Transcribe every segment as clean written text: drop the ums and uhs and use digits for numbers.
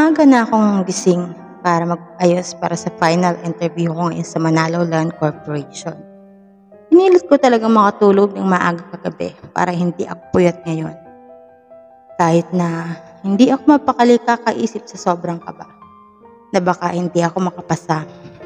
Maaga na akong gising para mag-ayos para sa final interview ko ngayon sa Manalo Land Corporation. Pinilit ko talagang makatulog ng maaga kagabi para hindi ako puyat ngayon. Kahit na hindi ako mapakali kakaisip sa sobrang kaba na baka hindi ako makapasa.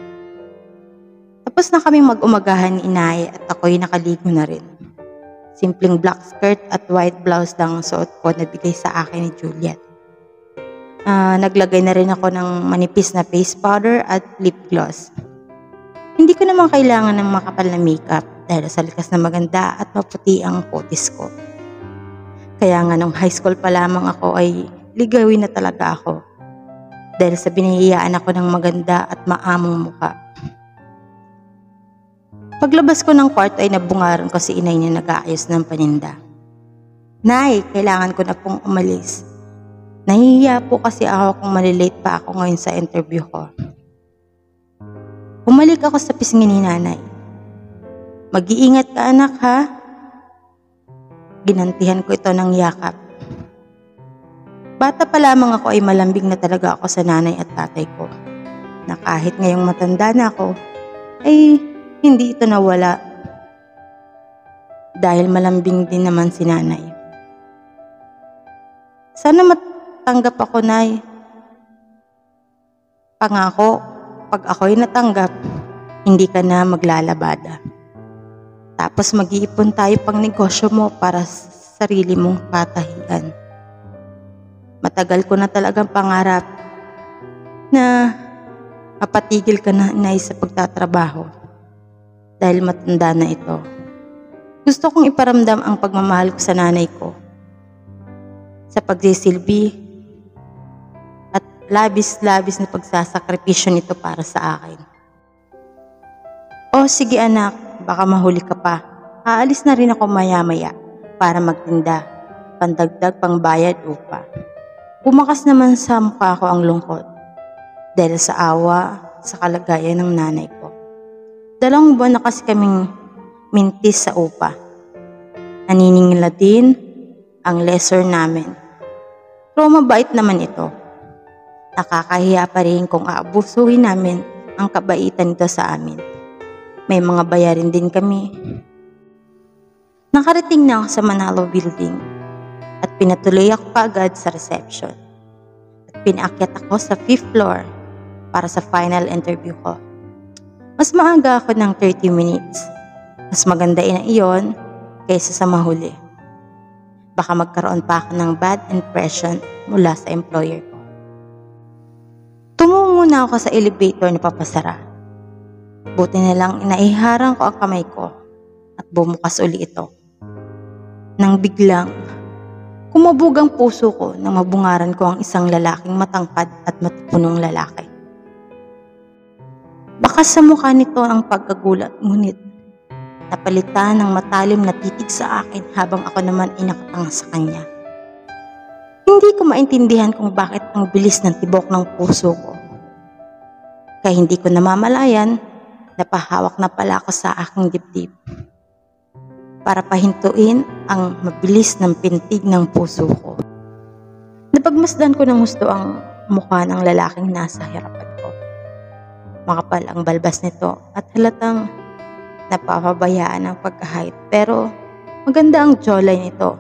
Tapos na kaming mag-umagahan ni Inay at ako'y nakaligo na rin. Simpleng black skirt at white blouse lang ang suot ko na bigay sa akin ni Juliet. Naglagay na rin ako ng manipis na face powder at lip gloss. Hindi ko naman kailangan ng makapal na makeup dahil sa likas na maganda at maputi ang kutis ko. Kaya nga nung high school pa lamang ako ay ligawin na talaga ako dahil sa binihiyaan ako ng maganda at maamong muka. Paglabas ko ng kwarto ay nabungaran ko si Inay na nag-aayos ng paninda. "Nay, kailangan ko na pong umalis. Nahihiya po kasi ako kung malilate pa ako ngayon sa interview ko." Umalik ako sa pisngi ni Nanay. "Mag-iingat ka anak ha?" Ginantihan ko ito ng yakap. Bata pa lamang ako ay malambing na talaga ako sa nanay at tatay ko. Na kahit ngayong matanda na ako, ay hindi ito nawala. Dahil malambing din naman si Nanay. "Sana matanggap ako, Nay. Pangako, pag ako'y natanggap, hindi ka na maglalabada. Tapos mag-iipon tayo pang negosyo mo para sa sarili mong patahian. Matagal ko na talagang pangarap na mapatigil ka na, Nay, sa pagtatrabaho. Dahil matanda na ito. Gusto kong iparamdam ang pagmamahal ko sa nanay ko. Sa pagsisilbi at labis-labis na pagsasakripisyo nito para sa akin. O sige anak, baka mahuli ka pa. Aalis na rin ako maya-maya para magtinda, pandagdag pangbayad upa." Bumakas naman sa mukha ko ang lungkot dahil sa awa sa kalagayan ng nanay ko. 2 buwan na kasi kaming mintis sa upa. Naniningila din ang lesser namin. Pero mabait naman ito. Nakakahiya pa rin kung aabusuhin namin ang kabaitan nito sa amin. May mga bayarin din kami. Nakarating na ako sa Manalo Building at pinatuloy ako kaagad sa reception. At pinaakyat ako sa 5th floor para sa final interview ko. Mas maaga ako ng 30 minutes. Mas maganda na iyon kaysa sa mahuli. Baka magkaroon pa ako ng bad impression mula sa employer ko. Tumungo na ako sa elevator na papasara. Buti na lang inaiharang ko ang kamay ko at bumukas uli ito. Nang biglang, kumabog ang puso ko nang mabungaran ko ang isang lalaking matangkad at matipunong lalaki. Baka sa mukha nito ang pagkagulat, ngunit napalitan ng matalim na titig sa akin habang ako naman ay nakatanga sa kanya. Hindi ko maintindihan kung bakit ang bilis ng tibok ng puso ko. Kaya hindi ko namamalayan, napahawak na pala ako sa aking dibdib para pahintuin ang mabilis ng pintig ng puso ko. Napagmasdan ko ng gusto ang mukha ng lalaking nasa harapan ko. Makapal ang balbas nito at halatang napapabayaan ang pagka-height, pero maganda ang jawline nito.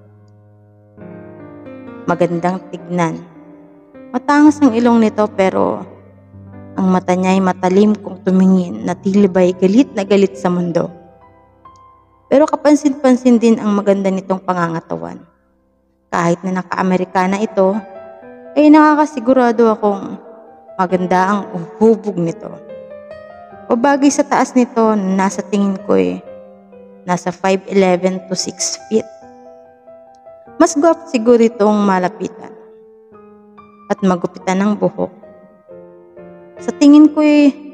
Magandang tignan. Matangas ang ilong nito pero ang mata niya ay matalim kung tumingin na tilibay galit na galit sa mundo. Pero kapansin-pansin din ang maganda nitong pangangatawan. Kahit na naka-Amerikana ito, ay nakakasigurado akong maganda ang hubog nito. O bagay sa taas nito, nasa tingin ko nasa 5'11" to 6 feet. Mas gwapo siguro itong malapitan at magupitan ng buhok. Sa tingin ko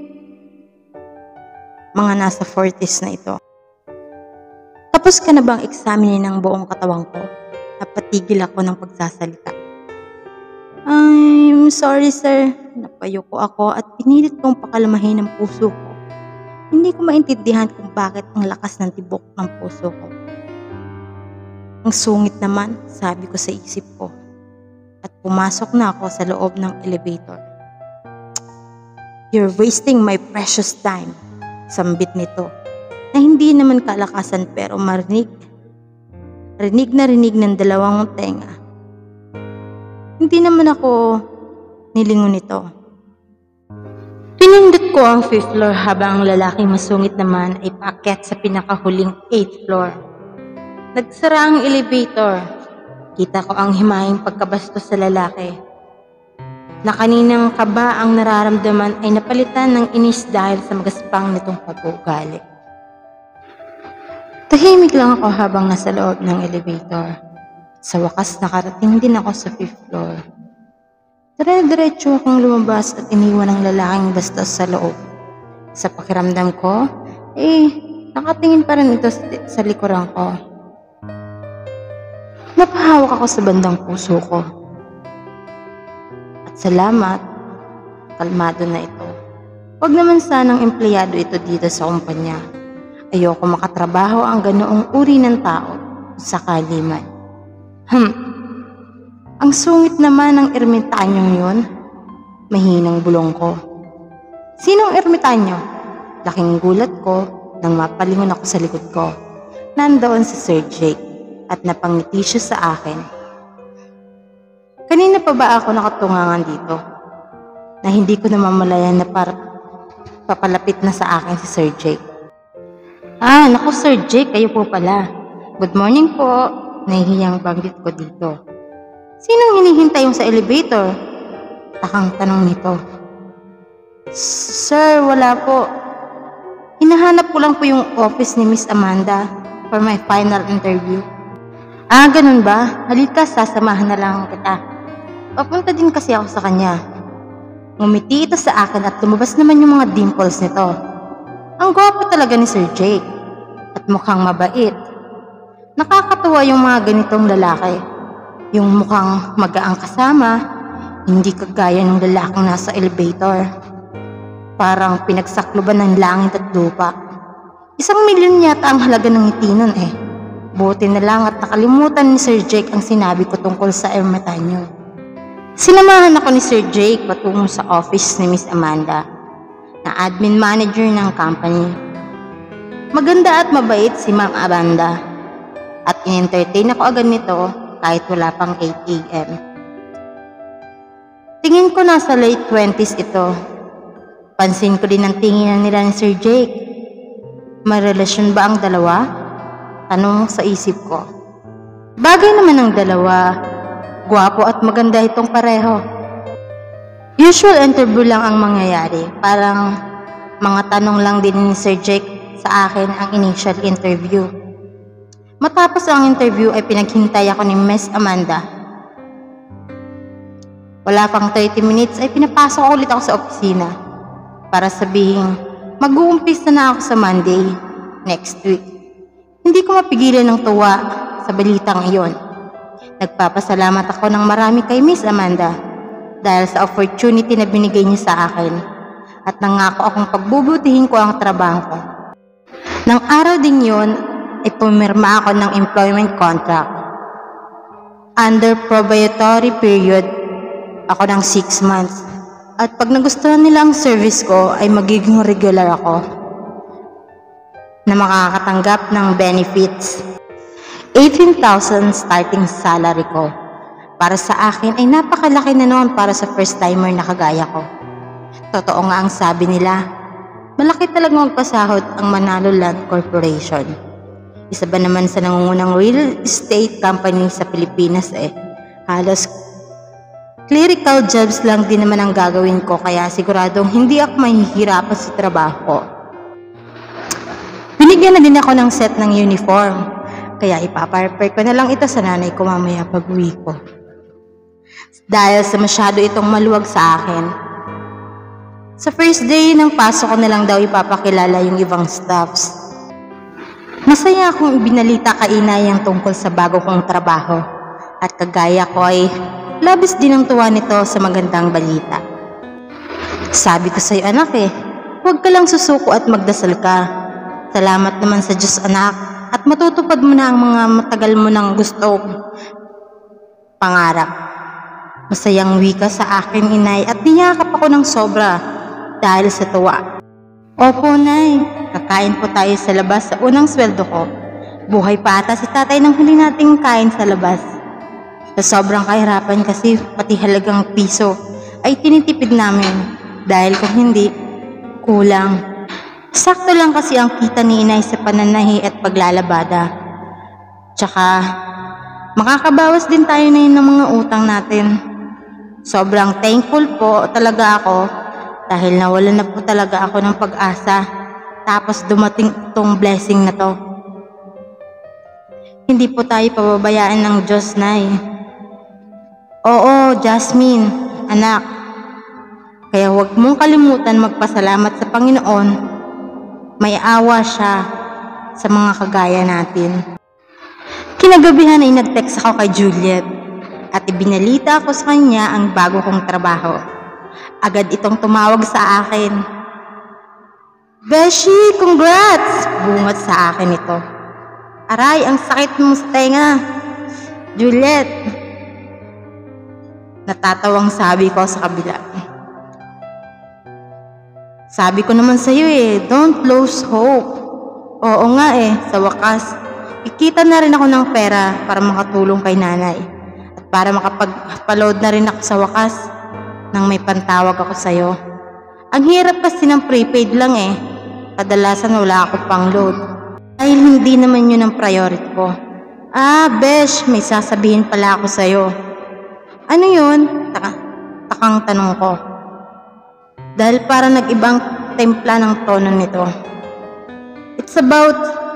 mga nasa 40s na ito. "Tapos ka na bang examine ng buong katawan ko?" Napatigil ako ng pagsasalita. "I'm sorry sir." Napayuko ako at pinilit kong pakalmahin ang puso ko. Hindi ko maintindihan kung bakit ang lakas ng tibok ng puso ko. Ang sungit naman, sabi ko sa isip ko. At Pumasok na ako sa loob ng elevator. "You're wasting my precious time," sambit nito, na hindi naman kalakasan pero marinig. Rinig na rinig ng dalawang tenga. Hindi naman ako nilingon nito. Pinindot ko ang 5th floor habang ang lalaking masungit naman ay paakyat sa pinakahuling 8th floor. Nagsara ang elevator. Kita ko ang himayang pagkabastos sa lalaki. Na kaninang kaba ang nararamdaman ay napalitan ng inis dahil sa magaspang nitong pag-uugali. Tahimik lang ako habang nasa loob ng elevator. Sa wakas nakarating din ako sa 5th floor. Dire-diretso akong lumabas at iniwan ang lalaking bastos sa loob. Sa pakiramdam ko, nakatingin pa rin ito sa likuran ko. Napahawak ako sa bandang puso ko. At salamat, kalmado na ito. Huwag naman sanang empleyado ito dito sa kumpanya. Ayoko makatrabaho ang ganoong uri ng tao sakali man. Ang sungit naman ng ermitanyong yun. Mahinang bulong ko. "Sinong ermitanyo?" Laking gulat ko nang mapalingon ako sa likod ko. Nandoon si Sir Jake at napangiti siya sa akin. Kanina pa ba ako nakatungangan dito? Na hindi ko namamalayan na papalapit na sa akin si Sir Jake. Naku Sir Jake, kayo po pala. Good morning po. Nahihiyang banggit ko dito. Sinong hinihintay yung sa elevator? Takang tanong nito. Sir, wala po. Hinahanap ko lang po yung office ni Miss Amanda for my final interview. Ganun ba? Halika, sasamahan na lang kita. Papunta din kasi ako sa kanya. Ngumiti ito sa akin at lumabas naman yung mga dimples nito. Ang gwapo talaga ni Sir Jake at mukhang mabait. Nakakatuwa yung mga ganitong lalaki. Yung mukhang magaang kasama, hindi kagaya ng lalaking nasa elevator. Parang pinagsakloban ng langit at lupa. 1,000,000 yata ang halaga ng ngiti nun eh. Buti na lang at nakalimutan ni Sir Jake ang sinabi ko tungkol sa ermitanyo. Sinamahan ako ni Sir Jake patungo sa office ni Miss Amanda, na admin manager ng company. Maganda at mabait si Ma'am Amanda at in-entertain ako agad nito kahit wala pang 8 AM. Tingin ko nasa late 20s ito. Pansin ko din ang tinginan nila ni Sir Jake. May relasyon ba ang dalawa? Tanong sa isip ko. Bagay naman ang dalawa. Gwapo at maganda itong pareho. Usual interview lang ang mangyayari. Parang mga tanong lang din ni Sir Jake sa akin ang initial interview. Matapos ang interview ay pinaghintay ako ni Miss Amanda. Wala pang 30 minutes ay pinapasok ulit ako sa opisina para sabihin mag-uumpisa na ako sa Monday next week. Hindi ko mapigilan ng tuwa sa balitang iyon. Nagpapasalamat ako ng marami kay Miss Amanda dahil sa opportunity na binigay niya sa akin at nangako akong pagbubutihin ko ang trabaho ko. Nang araw din yun ay pumirma ako ng employment contract. Under probatory period ako ng 6 months at pag nagustuhan nila ang service ko ay magiging regular ako na makakatanggap ng benefits. 18,000 starting salary ko. Para sa akin ay napakalaki na noon para sa first timer na kagaya ko. Totoo nga ang sabi nila, malaki talagang magpasahod ang Manalo Land Corporation. Isa ba naman sa nangungunang real estate company sa Pilipinas halos clerical jobs lang din naman ang gagawin ko kaya siguradong hindi ako mahihirapan sa trabaho ko. Binigyan na din ako ng set ng uniform kaya ipaparepare ko na lang ito sa nanay ko mamaya pag-uwi ko. Dahil sa masyado itong maluwag sa akin. Sa first day ng pasok ko na lang daw ipapakilala yung ibang staffs. Masaya akong ibinalita kainayang tungkol sa bago kong trabaho at kagaya ko ay labis din ang tuwa nito sa magandang balita. Sabi ko sa'yo anak huwag ka lang susuko at magdasal ka. Salamat naman sa Diyos anak at matutupad mo na ang mga matagal mo nang gustong pangarap. Masayang wika sa akin, inay, at niyakap ako ng sobra dahil sa tuwa. Opo, nay. Kakain po tayo sa labas sa unang sweldo ko. Buhay pa ata si tatay nang huli nating kain sa labas. Sa sobrang kahirapan kasi pati halagang piso ay tinitipid namin dahil kung hindi, kulang. Sakto lang kasi ang kita ni inay sa pananahi at paglalabada. Tsaka, makakabawas din tayo na yun ng mga utang natin. Sobrang thankful po talaga ako dahil nawalan na po talaga ako ng pag-asa. Tapos dumating itong blessing na to. Hindi po tayo pababayaan ng Diyos, nay. Oo, Jasmine, anak. Kaya huwag mong kalimutan magpasalamat sa Panginoon. May awa siya sa mga kagaya natin. Kinagabihan ay nag-text ako kay Juliet at ibinalita ko sa kanya ang bago kong trabaho. Agad itong tumawag sa akin. Beshi, congrats! Bungat sa akin ito. Aray, ang sakit mo sa tenga. Juliet. Natatawang sabi ko sa kabila. Sabi ko naman sa'yo don't lose hope. Oo nga sa wakas. Kikita na rin ako ng pera para makatulong kay nanay. At para makapag-upload na rin ako sa wakas nang may pantawag ako sa'yo. Ang hirap kasi ng prepaid lang Kadalasan wala ako pang load. Dahil hindi naman yun ang priority ko. Besh, may sasabihin pala ako sa'yo. Ano yun? Takang tanong ko. Dahil para nag-ibang templa ng tono nito. It's about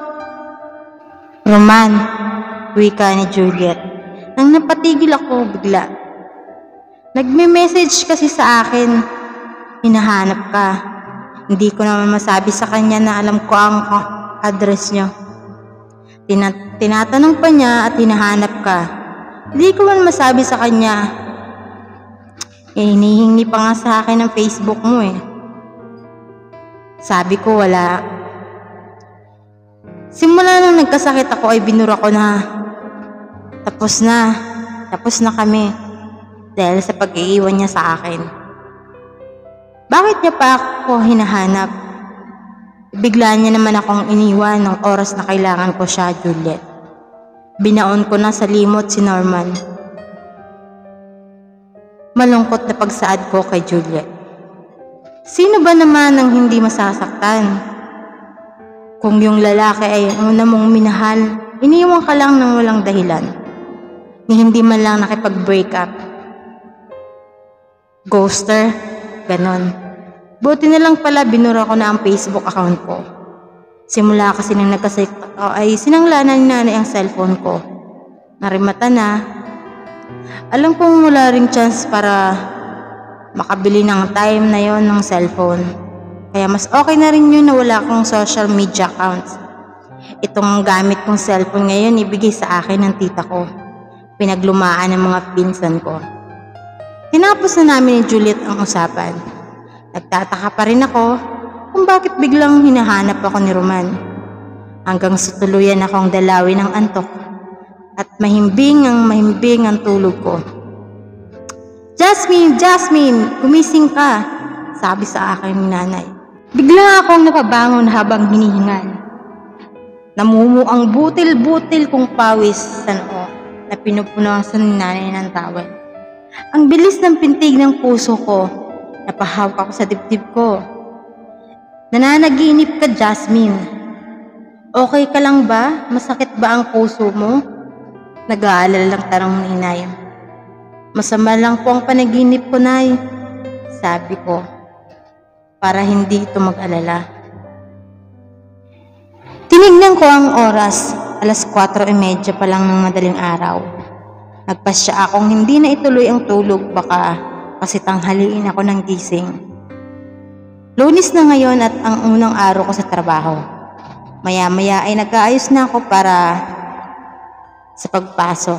Roman, wika ni Juliet. Nang napatigil ako bigla. Nagme-message kasi sa akin, hinahanap ka. Hindi ko naman masabi sa kanya na alam ko ang address niyo. Tinatanong pa niya at hinahanap ka. Hindi ko man masabi sa kanya. Hinihingi pa nga sa akin ng Facebook mo Sabi ko wala. Simula nung nagkasakit ako ay binura ko na. Tapos na kami. Dahil sa pag-iiwan niya sa akin. Bakit niya pa ako hinahanap? Bigla niya naman akong iniwan ng oras na kailangan ko siya, Juliet. Binaon ko na sa limot si Norman. Malungkot na pagsaad ko kay Juliet. Sino ba naman ang hindi masasaktan? Kung yung lalaki ay una mong minahal, iniwan ka lang ng walang dahilan. Ni hindi man lang nakipag-break up. Ghoster, ganon. Buti na lang pala binura ko na ang Facebook account ko. Simula kasi nang nagkasakit ako ay sinanglanan ni nanay ang cellphone ko. Narimata na. Alam kong wala ring chance para makabili ng time na yon ng cellphone. Kaya mas okay na rin yun na wala akong social media accounts. Itong gamit kong cellphone ngayon ibigay sa akin ng tita ko. Pinaglumaan ng mga pinsan ko. Tinapos na namin ni Juliet ang usapan. Nagtataka pa rin ako kung bakit biglang hinahanap ako ni Roman. Hanggang sa tuluyan akong dalawin ng antok at mahimbing ang tulog ko. Jasmine! Jasmine! Gumising ka! Sabi sa akin ni nanay. Bigla akong napabangon habang hinihingal. Namumu ang butil-butil kong pawis sa noo na pinupunasan ni nanay ng tawel. Ang bilis ng pintig ng puso ko. Napahawak ako sa dibdib ko. Nananaginip ka, Jasmine. Okay ka lang ba? Masakit ba ang puso mo? Nag-aalala lang tanong ni Inay. Masama lang po ang panaginip ko, Nay. Sabi ko, para hindi ito mag-alala. Tinignan ko ang oras, 4:30 pa lang ng madaling araw. Nagpasya akong hindi na ituloy ang tulog, baka kasi tanghaliin ako ng gising. Lunes na ngayon at ang unang araw ko sa trabaho. Maya-maya ay nag-aayos na ako para sa pagpasok.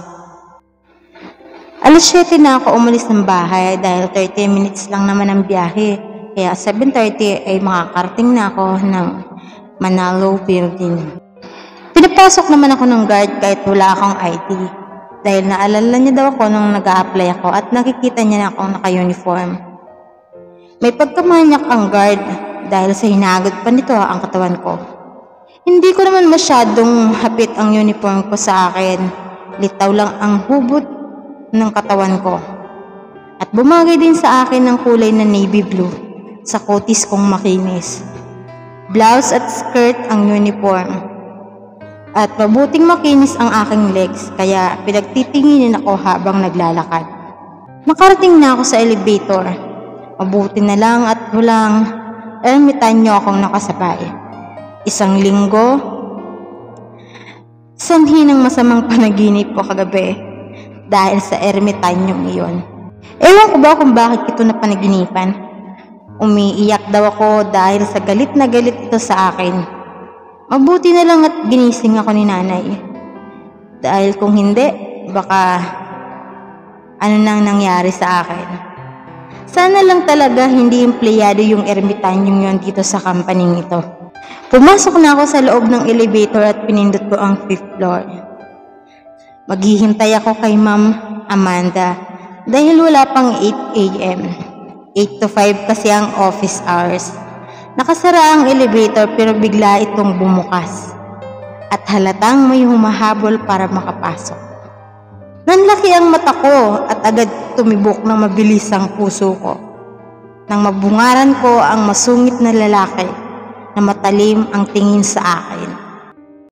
7:00 na ako umalis ng bahay dahil 30 minutes lang naman ang biyahe. Kaya 7:30 ay makakarating na ako ng Manalo Building. Pinapasok naman ako ng guard kahit wala akong ID. dahil naalala niya daw ako nung nag-a-apply ako at nakikita niya na akong naka-uniform. May pagkamanyak ang guard dahil sa hinagod pa nito ang katawan ko. Hindi ko naman masyadong hapit ang uniform ko sa akin. Litaw lang ang hubot ng katawan ko. At bumagay din sa akin ng kulay na navy blue sa kotis kong makinis. Blouse at skirt ang uniform. At mabuting makinis ang aking legs kaya pinagtitinginin ako habang naglalakad. Nakarating na ako sa elevator. Mabuti na lang at walang ermitanyo akong nakasabay. Isang linggo, sanhi ng masamang panaginip ko kagabi dahil sa ermitanyong iyon. Ewan ko ba kung bakit ito napanaginipan? Umiiyak daw ako dahil sa galit na galit ito sa akin. Mabuti na lang at ginising ako ni nanay. Dahil kung hindi, baka ano nang nangyari sa akin. Sana lang talaga hindi empleyado yung ermitanyong yun dito sa company ito. Pumasok na ako sa loob ng elevator at pinindot ko ang 5th floor. Maghihintay ako kay Ma'am Amanda dahil wala pang 8 a.m. 8 to 5 kasi ang office hours. Nakasara ang elevator pero bigla itong bumukas at halatang may humahabol para makapasok. Nanlaki ang mata ko at agad tumibok ng mabilis ang puso ko. Nang mabungaran ko ang masungit na lalaki na matalim ang tingin sa akin.